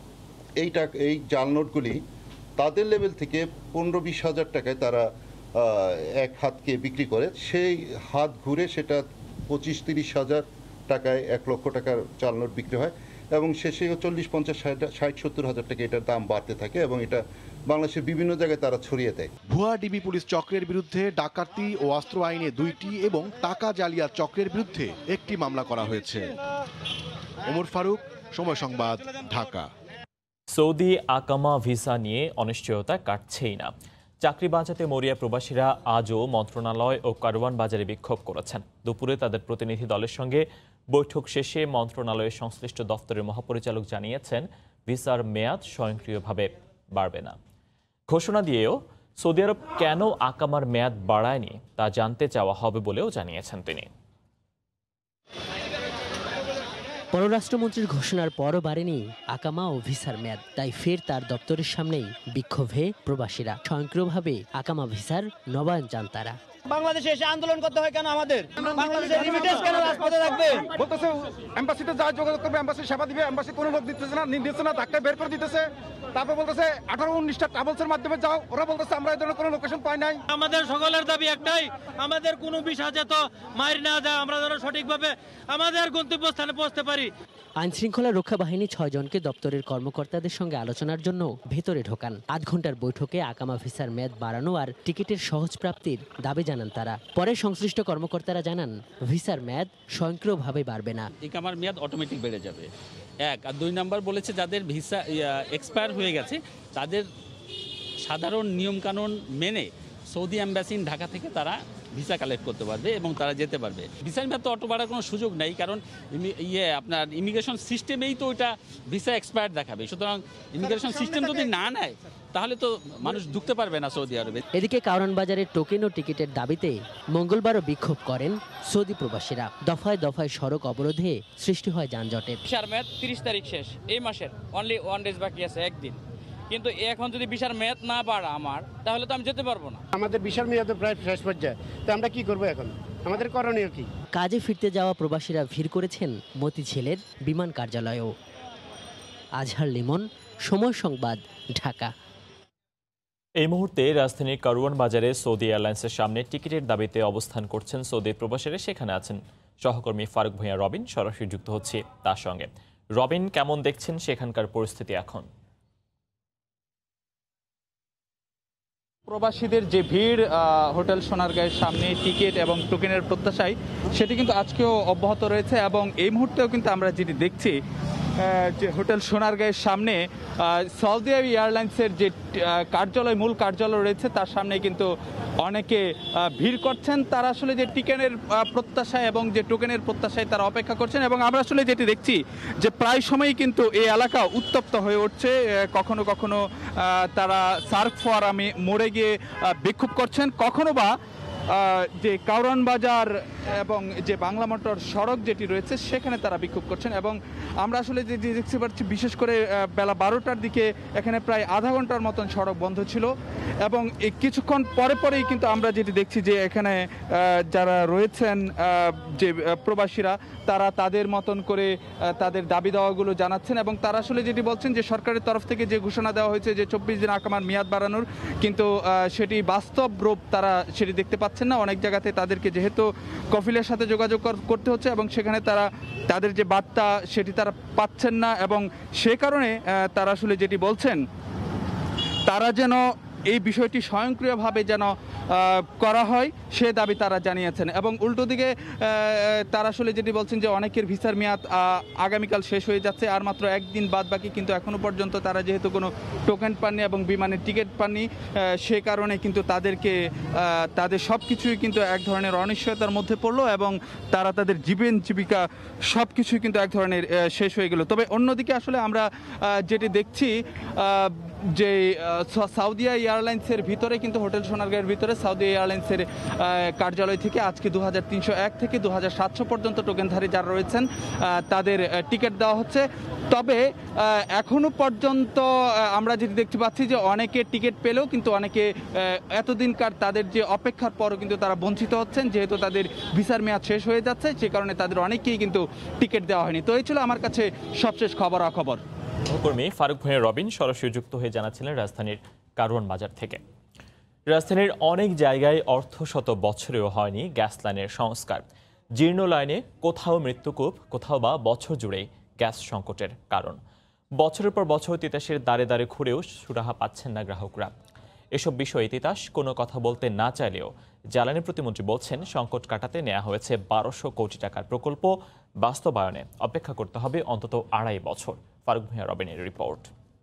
এই জাল নোটগুলি তাদের লেভেল থেকে 15-20 হাজার টাকায় তারা এক হাতকে বিক্রি করে, সেই হাত ঘুরে সেটা 25-30 হাজার টাকায় 1 লক্ষ টাকার জাল নোট বিক্রি হয় এবং শেষে 40-50-60-70 হাজার টাকা এটার দাম বাড়তে থাকে এবং এটা বাংলাদেশের বিভিন্ন জায়গায় তারা ছড়িয়ে দেয়। ভুয়া ডিবি পুলিশ চক্রের বিরুদ্ধে ডাকাতি ও অস্ত্র আইনে 2টি এবং টাকা জালিয়াত চক্রের বিরুদ্ধে 1টি মামলা করা হয়েছে। ওমর ফারুক, সময় সংবাদ, ঢাকা। সৌদি আকামা ভিসা নিয়ে অনিশ্চয়তা কাটছেই না। চাকরি বাঁচাতে মরিয়া প্রবাসীরা আজও মন্ত্রণালয় ও কারওয়ান বাজারে বিক্ষোভ করেছেন। দুপুরে তাদের প্রতিনিধি দলের সঙ্গে বৈঠক শেষে মন্ত্রণালয়ের সংশ্লিষ্ট দপ্তরের মহাপরিচালক জানিয়েছেন, ভিসার মেয়াদ স্বয়ংক্রিয়ভাবে বাড়বে না। ঘোষণা দিয়েও সৌদি আরব কেন আকামার মেয়াদ বাড়ায়নি তা জানতে চাওয়া হবে বলেও জানিয়েছেন তিনি। পররাষ্ট্রমন্ত্রীর ঘোষণার পরও বাড়েনি আকামা ও ভিসার মেয়াদ, তাই ফের তার দপ্তরের সামনেই বিক্ষোভে প্রবাসীরা। স্বয়ংক্রিয়ভাবে আকামা ভিসার নবায়ন চান তারা। বাংলাদেশে এসে আন্দোলন করতে হয় কেন? আমাদের বাংলাদেশের রিমিটেন্স কেন রাজপথে থাকবে? বলতেছে এমবাসিতে যা যোগাযোগ করবে এমবাসি সেবা দিবে, এমবাসি কোনো লোক দিতেছে না, নির্দিষ্ট না, ধাক্কা বের করে দিতেছে। তারপর বলতেছে 18-19টা ট্রাভেলসের মাধ্যমে যাও, ওরা বলতেছে আমরা এই ধরনের কোনো লোকেশন পাই নাই। আমাদের সকলের দাবি একটাই, আমাদের কোনো ভিসা যাতে মাইর না যায়, আমরা যেন সঠিকভাবে আমাদের গন্তব্যস্থানে পৌঁছতে পারি। আইন শৃঙ্খলা রক্ষা বাহিনী 6 জনকে দপ্তরের কর্মকর্তাদের সঙ্গে আলোচনার জন্য ভেতরে ঢোকান। 8 ঘন্টার বৈঠকে আকামা ভিসার মেয়াদ বাড়ানো আর টিকিটের সহজ প্রাপ্তির দাবি জানান তারা। পরে সংশ্লিষ্ট কর্মকর্তারা জানান, ভিসার মেয়াদ স্বয়ংক্রিয়ভাবে বাড়বে না, ইকামার মেয়াদ অটোমেটিক বেড়ে যাবে। 1 আর 2 নাম্বার বলেছে যাদের ভিসা এক্সপায়ার হয়ে গেছে তাদের সাধারণ নিয়মকানুন মেনে সৌদি অ্যাম্বাসি ঢাকা থেকে তারা ভিসা কালেক্ট করতে পারবে এবং তারা যেতে পারবে। ভিসার মেয়াদ তো অটো বাড়ার কোনো সুযোগ নেই, কারণ আপনার ইমিগ্রেশন সিস্টেমেই তো ওইটা ভিসা এক্সপায়ার দেখাবে। সুতরাং ইমিগ্রেশন সিস্টেম যদি না নেয় তাহলে তো মানুষ ঢুকতে পারবে না সৌদি আরবে। এদিকে কারওয়ান বাজারে টোকেন ও টিকিটের দাবিতে মঙ্গলবারও বিক্ষোভ করেন সৌদি প্রবাসীরা। দফায় দফায় সড়ক অবরোধে সৃষ্টি হয় যানজটের। ভিসার মেয়াদ 30 তারিখ শেষ, এই মাসের অনলি 1 ডেজ বাকি আছে, একদিন। কিন্তু এখন যদি ভিসার মেয়াদ না বাড়া আমার, তাহলে তো আমি যেতে পারবো না। আমাদের ভিসার মেয়াদ প্রায় শেষ পর্যায়ে, তো আমরা কি করবো এখন? আমাদের করণীয় কি? কাজে ফিরতে যাওয়া প্রবাসীরা ভিড় করেছেন মতিঝিলের বিমান কার্যালয়েও। আজহার লিমন, সময় সংবাদ, ঢাকা। এই মুহূর্তে রাজধানীর কারওয়ান বাজারে সৌদি এয়ারলাইন্সের সামনে টিকিটের দাবিতে অবস্থান করছেন সৌদি প্রবাসীরা। সেখানে আছেন সহকর্মী ফারুক ভূঁইয়া রবিন, সরাসরি যুক্ত হচ্ছে তার সঙ্গে। রবিন, কেমন দেখছেন সেখানকার পরিস্থিতি এখন? প্রবাসীদের যে ভিড় হোটেল সোনারগাঁয়ের সামনে টিকিট এবং টোকেনের প্রত্যাশায়, সেটি কিন্তু আজকেও অব্যাহত রয়েছে। এবং এই মুহূর্তেও কিন্তু আমরা যেটি দেখছি যে হোটেল সোনারগাঁয়ের সামনে সৌদি এয়ারলাইন্সের যে কার্যালয়, মূল কার্যালয় রয়েছে, তার সামনে কিন্তু অনেকে ভিড় করছেন। তারা আসলে যে টিকেটের প্রত্যাশায় এবং যে টোকেনের প্রত্যাশায় তারা অপেক্ষা করছেন। এবং আমরা আসলে যেটি দেখছি যে প্রায় সময়ই কিন্তু এই এলাকা উত্তপ্ত হয়ে উঠছে। কখনো কখনো তারা সার্ক ফোয়ারামে মোড়ে গিয়ে বিক্ষোভ করছেন, কখনো বা যে কারওয়ান বাজার এবং যে বাংলা মোটর সড়ক যেটি রয়েছে সেখানে তারা বিক্ষোভ করছেন। এবং আমরা আসলে যে দেখতে পাচ্ছি, বিশেষ করে বেলা 12টার দিকে এখানে প্রায় আধা ঘন্টার মতন সড়ক বন্ধ ছিল। এবং কিছুক্ষণ পরেই কিন্তু আমরা যেটি দেখছি যে এখানে যারা রয়েছেন যে প্রবাসীরা, তারা তাদের মতন করে তাদের দাবি দাওয়াগুলো জানাচ্ছেন। এবং তারা আসলে যেটি বলছেন যে সরকারের তরফ থেকে যে ঘোষণা দেওয়া হয়েছে যে 24 দিন আকামার মেয়াদ বাড়ানোর, কিন্তু সেটি বাস্তব রূপ তারা সেটি দেখতে পাচ্ছেন না। অনেক জায়গাতে তাদেরকে যেহেতু কফিলের সাথে যোগাযোগ করতে হচ্ছে এবং সেখানে তারা তাদের যে বার্তা সেটি তারা পাচ্ছেন না। এবং সে কারণে তারা আসলে যেটি বলছেন, তারা যেন এই বিষয়টি স্বয়ংক্রিয়ভাবে যেন করা হয় সে দাবি তারা জানিয়েছেন। এবং উল্টো দিকে তারা আসলে যেটি বলছেন যে অনেকের ভিসার মেয়াদ আগামীকাল শেষ হয়ে যাচ্ছে, আর মাত্র একদিন বাদ বাকি, কিন্তু এখনও পর্যন্ত তারা যেহেতু কোনো টোকেন পাননি এবং বিমানের টিকিট পাননি, সে কারণে কিন্তু তাদের সব কিছুই কিন্তু এক ধরনের অনিশ্চয়তার মধ্যে পড়লো এবং তারা তাদের জীবিকা সব কিছুই কিন্তু এক ধরনের শেষ হয়ে গেল। তবে অন্যদিকে আসলে আমরা যেটি দেখছি যে সৌদি এয়ারলাইন্সের ভিতরে কিন্তু হোটেল সোনারগাঁয়ের ভিতরে সৌদি এয়ারলাইন্সের কার্যালয় থেকে আজকে 2301 থেকে 2700 পর্যন্ত টোকেনধারী যারা রয়েছেন তাদের টিকিট দেওয়া হচ্ছে। তবে এখনো পর্যন্ত আমরা যেটি দেখতে পাচ্ছি যে অনেকে টিকিট পেলেও কিন্তু অনেকে এতদিনকার তাদের যে অপেক্ষার পরও কিন্তু তারা বঞ্চিত হচ্ছেন, যেহেতু তাদের ভিসার মেয়াদ শেষ হয়ে যাচ্ছে, সে কারণে তাদের অনেকেই কিন্তু টিকিট দেওয়া হয়নি। তো এই ছিল আমার কাছে সবশেষ খবরাখবর। সহকর্মী ফারুক ভূঁইয়া রবিন সরাসরি যুক্ত হয়ে জানাচ্ছিলেন রাজধানীর কারওয়ান বাজার থেকে। রাজধানীর অনেক জায়গায় অর্ধশত বছরেও হয়নি গ্যাস লাইনের সংস্কার। জীর্ণ লাইনে কোথাও মৃত্যুকূপ, কোথাও বা বছর জুড়েই গ্যাস সংকটের কারণ। বছরের পর বছর তিতাসের দ্বারে দ্বারে ঘুরেও সুরাহা পাচ্ছেন না গ্রাহকরা। এসব বিষয়ে তিতাস কোনো কথা বলতে না চাইলেও জ্বালানি প্রতিমন্ত্রী বলছেন, সংকট কাটাতে নেওয়া হয়েছে 1200 কোটি টাকার প্রকল্প। বাস্তবায়নে অপেক্ষা করতে হবে অন্তত 2.5 বছর। ফারুক ভূঁইয়া রবিনের রিপোর্ট।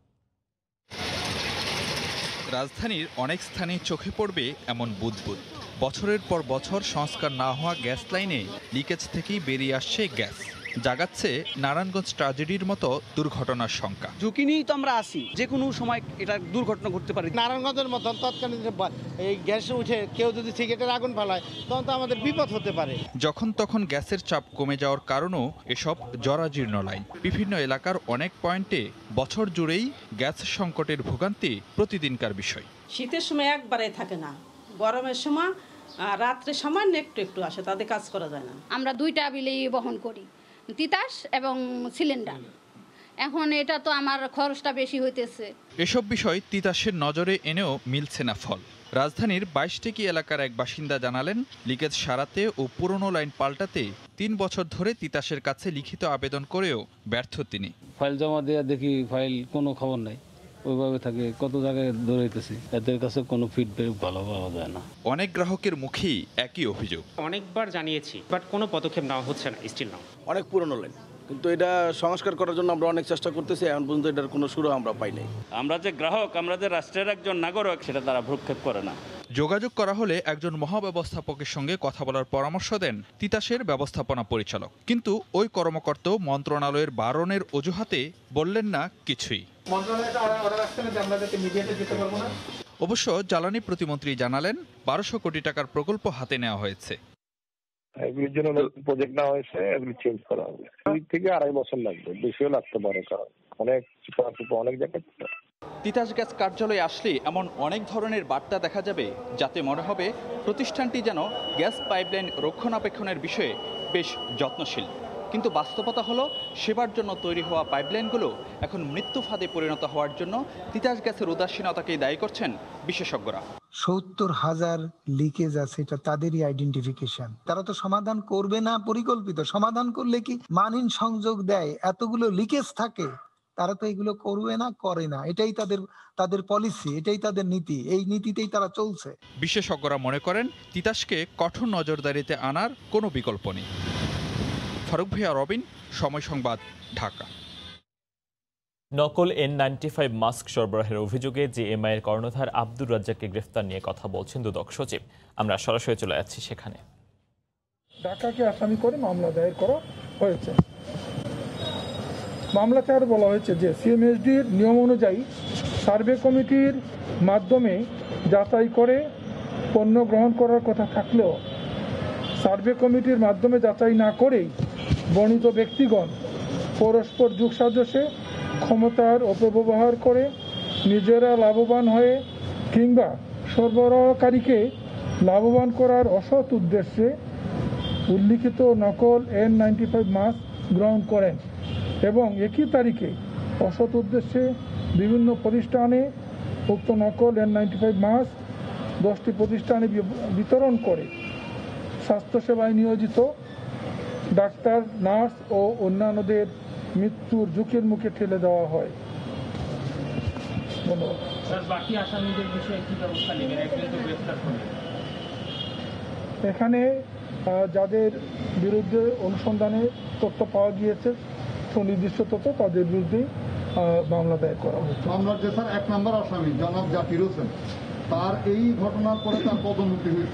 রাজধানীর অনেক স্থানে চোখে পড়বে এমন বুদবুদ। বছরের পর বছর সংস্কার না হওয়া গ্যাস লাইনে লিকেজ থেকেই বেরিয়ে আসছে গ্যাস, জাগাচ্ছে নারায়ণগঞ্জ ট্র্যাজেডির মতো দুর্ঘটনার শঙ্কা। ঝুঁকি নিয়েই তো আমরা আসি, যে কোনো সময় এটা দুর্ঘটনা ঘটতে পারে। নারায়ণগঞ্জের মতন তৎকালীন এই গ্যাস উঠে কেউ যদি সিগারেটের আগুন ফেলায়, তখন তো আমাদের বিপদ হতে পারে। যখন তখন গ্যাসের চাপ কমে যাওয়ার কারণও এসব জরাজীর্ণ লাইন। বিভিন্ন এলাকার অনেক পয়েন্টে বছর জুড়েই গ্যাস সংকটের ভোগান্তি প্রতিদিনকার বিষয়। শীতের সময় একবারে থাকে না, গরমের সময় রাত্রে সামান্য একটু আসে, তাদের কাজ করা যায় না। আমরা 2টা বিলেই বহন করি, তিতাস এবং সিলিন্ডার। এখন এটা তো আমার খরচটা বেশি হইতেছে। এসব বিষয় তিতাসের নজরে এনেও মিলছে না ফল। রাজধানীর 22টি এলাকার এক বাসিন্দা জানালেন, লিকেজ সারাতে ও পুরনো লাইন পাল্টাতে 3 বছর ধরে তিতাসের কাছে লিখিত আবেদন করেও ব্যর্থ তিনি। ফাইল জমা দেওয়া দেখি ফাইল কোনো খবর নাই, ওইভাবে থাকে। কত জায়গায় দৌড়াইতেছি, এদের কাছে কোনো ফিডব্যাক ভালো পাওয়া যায় না। অনেক গ্রাহকের মুখেই একই অভিযোগ। অনেকবার জানিয়েছি, বাট কোনো পদক্ষেপ নেওয়া হচ্ছে না, স্টিল নাও। অনেক পুরনো লাইন, কিন্তু এটা সংস্কার করার জন্য আমরা অনেক চেষ্টা করতেছি, এখন পর্যন্ত এটার কোনো সুরা আমরা পাই নাই। আমরা যে গ্রাহক, আমরা যে রাষ্ট্রের একজন নাগরিক, সেটা তারা ভ্রুক্ষেপ করে না। যোগাযোগ করা হলে একজন মহাব্যবস্থাপকের সঙ্গে কথা বলার পরামর্শ দেন তিতাসের ব্যবস্থাপনা পরিচালক, কিন্তু ওই কর্মকর্তাও মন্ত্রণালয়ের বারণের অজুহাতে বললেন না কিছুই। অবশ্য জ্বালানি প্রতিমন্ত্রী জানালেন 1200 কোটি টাকার প্রকল্প হাতে নেওয়া হয়েছে। এগুলির জন্য প্রজেক্ট নেওয়া হয়েছে, এগুলি চেঞ্জ করা হবে। 2 থেকে 2.5 বছর লাগবে, বেশিও লাগতে পারে, কারণ অনেক জায়গায়। তিতাস গ্যাস কার্যালয়ে আসলে এমন অনেক ধরনের বার্তা দেখা যাবে, যাতে মনে হবে প্রতিষ্ঠানটি যেন গ্যাস পাইপলাইন রক্ষণাবেক্ষণের বিষয়ে বেশ যত্নশীল। কিন্তু বাস্তবতা হলো সেবার জন্য তৈরি হওয়া পাইপলাইনগুলো এখন মৃত্যু ফাঁদে পরিণত হওয়ার জন্য তিতাস গ্যাসের উদাসীনতাকেই দায়ী করছেন বিশেষজ্ঞরা। 70,000 লিকেজ আছে, এটা তাদেরই আইডেন্টিফিকেশন। তারা তো সমাধান করবে না পরিকল্পিত, সমাধান করলে কি মানহীন সংযোগ দেয়, এতগুলো লিকেজ থাকে, তারা তো এগুলো করবে না, করে না। এটাই তাদের পলিসি, এটাই তাদের নীতি, এই নীতিতেই তারা চলছে। বিশেষজ্ঞরা মনে করেন তিতাসকে কঠোর নজরদারিতে আনার কোনো বিকল্প নেই। ফারুক ভাইয়া, রবিন, সময় সংবাদ, ঢাকা। নকল N95 মাস্ক সরবরাহের অভিযোগে জেএমআই এর কর্ণধার আব্দুর রাজ্জাককে গ্রেফতার নিয়ে কথা বলছেন দুদক সচিব। আমরা সরাসরি চলে যাচ্ছি সেখানে। ঢাকাকে আসামি করে মামলা দায়ের করা হয়েছে। মামলাতে আরও বলা হয়েছে যে সিএমএসডির নিয়ম অনুযায়ী সার্ভে কমিটির মাধ্যমে যাচাই করে পণ্য গ্রহণ করার কথা থাকলেও সার্ভে কমিটির মাধ্যমে যাচাই না করেই বর্ণিত ব্যক্তিগণ পরস্পর যোগসাজশে ক্ষমতার অপব্যবহার করে নিজেরা লাভবান হয়ে কিংবা সরবরাহকারীকে লাভবান করার অসৎ উদ্দেশ্যে উল্লিখিত নকল N95 মাস্ক গ্রহণ করেন এবং একই তারিখে অসৎ উদ্দেশ্যে বিভিন্ন প্রতিষ্ঠানে উক্ত নকল N95 মাস্ক 10টি প্রতিষ্ঠানে বিতরণ করে স্বাস্থ্যসেবায় নিয়োজিত ডাক্তার, নার্স ও অন্যান্যদের মৃত্যুর ঝুঁকির মুখে ঠেলে দেওয়া হয়। ধন্যবাদ। এখানে যাদের বিরুদ্ধে অনুসন্ধানে তথ্য পাওয়া গিয়েছে, সুনির্দিষ্ট তথ্য, তাদের বিরুদ্ধে মামলা দায়ের করা হয়েছে। মামলার যে স্যার 1 নম্বর আসামি জনাব জাকির হোসেন, তার এই ঘটনার পরে তার পদোন্নতি হয়েছে।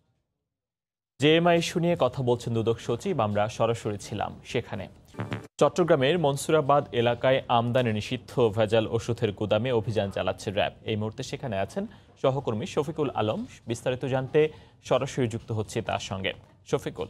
জেএমআই শুনিয়ে কথা বলছেন দুদক সচিব। আমরা সরাসরি ছিলাম সেখানে। চট্টগ্রামের মনসুরাবাদ এলাকায় আমদানি নিষিদ্ধ ভেজাল ওষুধের গুদামে অভিযান চালাচ্ছে র্যাব। এই মুহূর্তে সেখানে আছেন সহকর্মী শফিকুল আলম। বিস্তারিত জানতে সরাসরি যুক্ত হচ্ছে তার সঙ্গে। শফিকুল।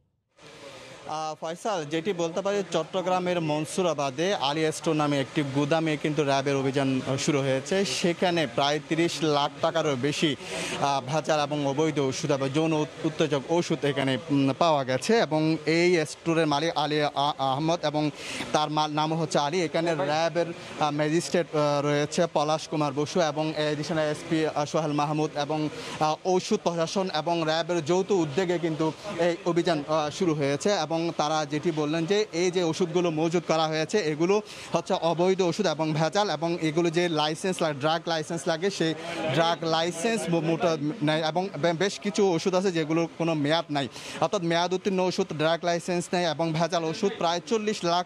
ফয়সাল, যেটি বলতে পারি চট্টগ্রামের মনসুরাবাদে আলী স্টোর নামে একটি গুদামে কিন্তু র্যাবের অভিযান শুরু হয়েছে। সেখানে প্রায় 30 লাখ টাকারও বেশি ভেজাল এবং অবৈধ ওষুধ এবং যৌন উত্তেজক ওষুধ এখানে পাওয়া গেছে এবং এই স্টোরের মালিক আলী আহমদ এবং তার নাম হচ্ছে আলী। এখানে র্যাবের ম্যাজিস্ট্রেট রয়েছে পলাশ কুমার বসু এবং এডিশনাল এসপি সোহেল মাহমুদ এবং ঔষধ প্রশাসন এবং র্যাবের যৌথ উদ্যোগে কিন্তু এই অভিযান শুরু হয়েছে। এবং তারা যেটি বললেন যে এই যে ওষুধগুলো মজুত করা হয়েছে এগুলো হচ্ছে অবৈধ ওষুধ এবং ভেজাল এবং এগুলো যে লাইসেন্স ড্রাগ লাইসেন্স লাগে সেই ড্রাগ লাইসেন্স মোটা নেয় এবং বেশ কিছু ওষুধ আছে যেগুলোর কোনো মেয়াদ নাই, অর্থাৎ মেয়াদ উত্তীর্ণ ওষুধ, ড্রাগ লাইসেন্স নেই এবং ভেজাল ওষুধ প্রায় 30 লাখ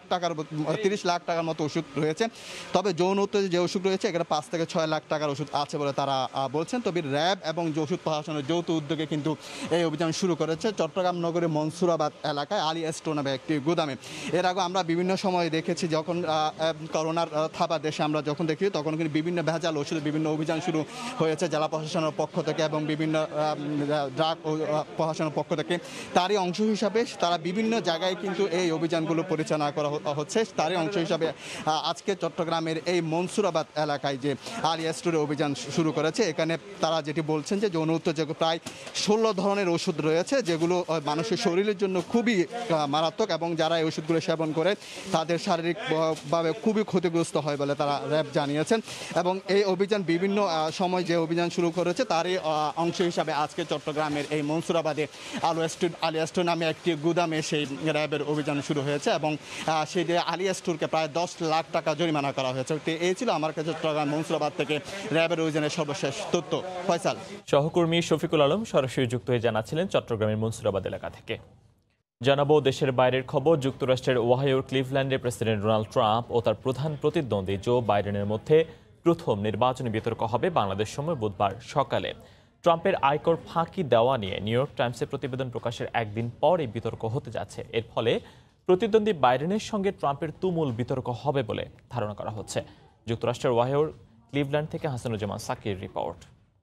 টাকার মতো ওষুধ রয়েছে। তবে যৌন উত্তেজক যে ওষুধ রয়েছে এখানে 5 থেকে 6 লাখ টাকার ওষুধ আছে বলে তারা বলছেন। তবে র্যাব এবং ওষুধ প্রশাসনের যৌথ উদ্যোগে কিন্তু এই অভিযান শুরু করেছে চট্টগ্রাম নগরের মনসুরাবাদ এলাকায় আলী স্টোর নামে একটি গুদামে। এর আগে আমরা বিভিন্ন সময় দেখেছি যখন করোনার থাবা দেশে আমরা যখন দেখি তখন কিন্তু বিভিন্ন ভেজাল ওষুধ বিভিন্ন অভিযান শুরু হয়েছে জেলা প্রশাসনের পক্ষ থেকে এবং বিভিন্ন ড্রাগ প্রশাসনের পক্ষ থেকে। তারই অংশ হিসাবে তারা বিভিন্ন জায়গায় কিন্তু এই অভিযানগুলো পরিচালনা করা হচ্ছে। তারই অংশ হিসাবে আজকে চট্টগ্রামের এই মনসুরাবাদ এলাকায় যে আলী স্টোরে অভিযান শুরু করেছে এখানে তারা যেটি বলছেন যে যৌন উত্তেজক প্রায় 16 ধরনের ওষুধ রয়েছে যেগুলো মানুষের শরীরের জন্য খুবই মারাত্মক এবং যারা এই ওষুধগুলো সেবন করে তাদের শারীরিকভাবে খুবই ক্ষতিগ্রস্ত হয় বলে তারা র্যাব জানিয়েছেন। এবং এই অভিযান বিভিন্ন সময় যে অভিযান শুরু করেছে তারই অংশ হিসাবে আজকে চট্টগ্রামের এই মনসুরাবাদে আলী স্টোর নামে একটি গুদামে সেই র্যাবের অভিযান শুরু হয়েছে এবং সেই আলী স্টোরকে প্রায় 10 লাখ টাকা জরিমানা করা হয়েছে। এই ছিল আমার কাছে চট্টগ্রাম মনসুরাবাদ থেকে র্যাবের অভিযানের সর্বশেষ তথ্য। ফয়সাল। সহকর্মী শফিকুল আলম সরাসরি যুক্ত হয়ে জানাচ্ছিলেন চট্টগ্রামের মনসুরাবাদ এলাকা থেকে। জানাবো দেশের বাইরের খবর। যুক্তরাষ্ট্রের ওহাইওর ক্লিভল্যান্ডে প্রেসিডেন্ট ডোনাল্ড ট্রাম্প ও তার প্রধান প্রতিদ্বন্দ্বী জো বাইডেনের মধ্যে প্রথম নির্বাচনী বিতর্ক হবে বাংলাদেশ সময় বুধবার সকালে। ট্রাম্পের আয়কর ফাঁকি দেওয়া নিয়ে নিউ ইয়র্ক টাইমসের প্রতিবেদন প্রকাশের একদিন পর এই বিতর্ক হতে যাচ্ছে। এর ফলে প্রতিদ্বন্দ্বী বাইডেনের সঙ্গে ট্রাম্পের তুমুল বিতর্ক হবে বলে ধারণা করা হচ্ছে। যুক্তরাষ্ট্রের ওয়াহিওর ক্লিভল্যান্ড থেকে হাসানুজ্জামান সাকির রিপোর্ট।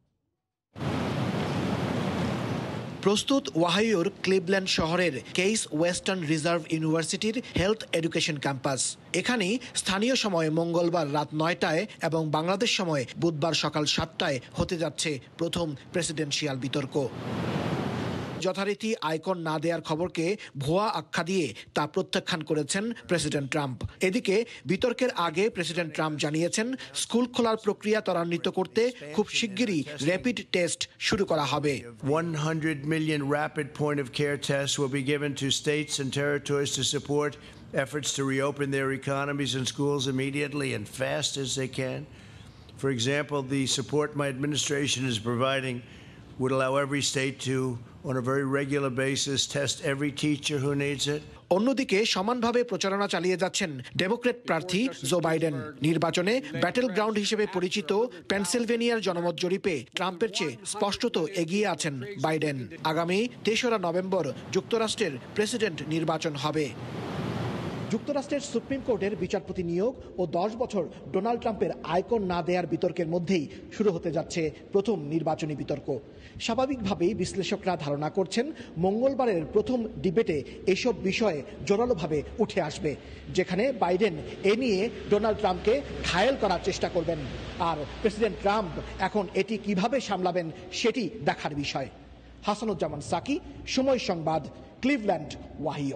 প্রস্তুত ওয়াহিওর ক্লিভল্যান্ড শহরের কেইস ওয়েস্টার্ন রিজার্ভ ইউনিভার্সিটির হেলথ এডুকেশন ক্যাম্পাস। এখানেই স্থানীয় সময় মঙ্গলবার রাত 9টায় এবং বাংলাদেশ সময় বুধবার সকাল 7টায় হতে যাচ্ছে প্রথম প্রেসিডেন্সিয়াল বিতর্ক। যথারীতি আইকন না দেওয়ার খবরকে ভুয়া আখ্যা দিয়ে তা প্রত্যাখ্যান করেছেন প্রেসিডেন্ট ট্রাম্প। এদিকে বিতর্কের আগে প্রেসিডেন্ট ট্রাম্প জানিয়েছেন স্কুল খোলার প্রক্রিয়া ত্বরান্বিত করতে খুব শিগগিরই র্যাপিড টেস্ট শুরু করা হবে। 100 million rapid point of care tests will be given to states and territories to support efforts to reopen their economies and schools immediately and fast as they can. For example, the support my administration is providing would allow every state to, on a very regular basis, test every teacher who needs it. অন্যদিকে সমানভাবে প্রচারণা চালিয়ে যাচ্ছেন democrat প্রার্থী Joe Biden. নির্বাচনে battleground হিসেবে পরিচিত পেনসিলভেনিয়ার জনমত জরিপে ট্রাম্পের চেয়ে স্পষ্টত এগিয়ে আছেন বাইডেন। আগামী 3রা নভেম্বর যুক্তরাষ্ট্রের প্রেসিডেন্ট নির্বাচন হবে। যুক্তরাষ্ট্রের সুপ্রিম কোর্টের বিচারপতি নিয়োগ ও 10 বছর ডোনাল্ড ট্রাম্পের আয়কর না দেওয়ার বিতর্কের মধ্যেই শুরু হতে যাচ্ছে প্রথম নির্বাচনী বিতর্ক। স্বাভাবিকভাবেই বিশ্লেষকরা ধারণা করছেন মঙ্গলবারের প্রথম ডিবেটে এসব বিষয়ে জোরালোভাবে উঠে আসবে, যেখানে বাইডেন এ নিয়ে ডোনাল্ড ট্রাম্পকে ঘায়েল করার চেষ্টা করবেন। আর প্রেসিডেন্ট ট্রাম্প এখন এটি কিভাবে সামলাবেন সেটি দেখার বিষয়। হাসানুজ্জামান সাকি, সময় সংবাদ, ক্লিভল্যান্ড, ওয়াহিও।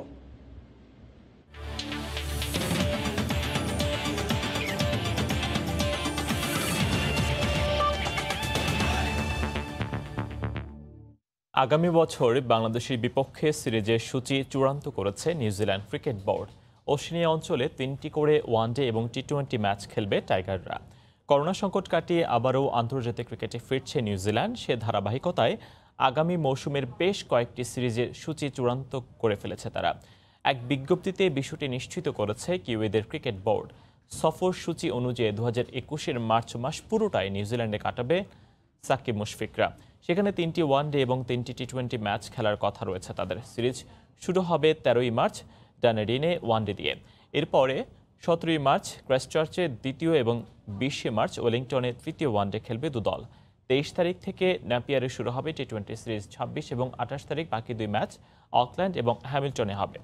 আগামী বছর বাংলাদেশের বিপক্ষে সিরিজের সূচি চূড়ান্ত করেছে নিউজিল্যান্ড ক্রিকেট বোর্ড। ওশেনিয়া অঞ্চলে 3টি করে ওয়ানডে এবং টি20 ম্যাচ খেলবে টাইগাররা। করোনা সংকট কাটিয়ে আবারও আন্তর্জাতিক ক্রিকেটে ফিরছে নিউজিল্যান্ড। সে ধারাবাহিকতায় আগামী মৌসুমের বেশ কয়েকটি সিরিজের সূচি চূড়ান্ত করে ফেলেছে তারা। এক বিজ্ঞপ্তিতে বিষয়টি নিশ্চিত করেছে কিউইদের ক্রিকেট বোর্ড। সফর সূচি অনুযায়ী 2021-এর মার্চ মাস পুরোটাই নিউজিল্যান্ডে কাটাবে সাকিব মুশফিকরা। সেখানে 3টি ওয়ানডে এবং 3টি টি20 ম্যাচ খেলার কথা রয়েছে তাদের। সিরিজ শুরু হবে 13ই মার্চ ডানেডিনে ওয়ানডে দিয়ে। এরপরে 17ই মার্চ ক্রাইস্টচার্চে দ্বিতীয় এবং 20শে মার্চ ওয়েলিংটনে তৃতীয় ওয়ানডে খেলবে দুদল। 23 তারিখ থেকে ন্যাপিয়ারে শুরু হবে টি20 সিরিজ। 26 এবং 28 তারিখ বাকি 2 ম্যাচ অকল্যান্ড এবং হ্যামিল্টনে হবে।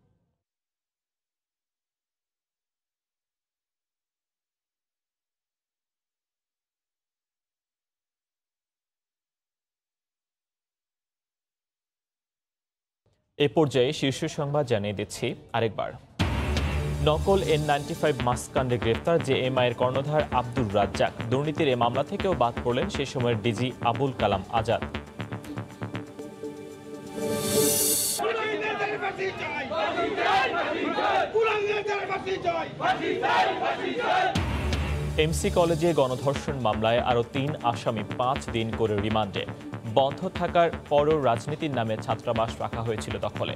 এ পর্যায়ে শীর্ষ সংবাদ জানিয়ে দিচ্ছি আরেকবার। নকল N95 মাস্ক কাণ্ডে গ্রেফতার জেএমআই এর কর্ণধার আব্দুর রাজ্জাক। দুর্নীতির এই মামলা থেকেও বাদ পড়লেন সে সময়ের ডিজি আবুল কালাম আজাদ। এমসি কলেজে গণধর্ষণ মামলায় আরও 3 আসামি 5 দিন করে রিমান্ডে। বন্ধ থাকার পরও রাজনীতির নামে ছাত্রাবাস রাখা হয়েছিল দখলে।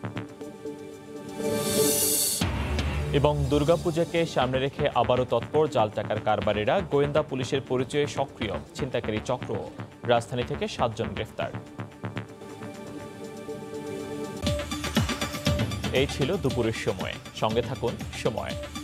এবং দুর্গাপূজাকে সামনে রেখে আবারও তৎপর জাল টাকার কারবারিরা। গোয়েন্দা পুলিশের পরিচয়ে সক্রিয় ছিনতাইকারী চক্র। রাজধানী থেকে 7 জন গ্রেফতার। এই ছিল দুপুরের সময়। সঙ্গে থাকুন সময়।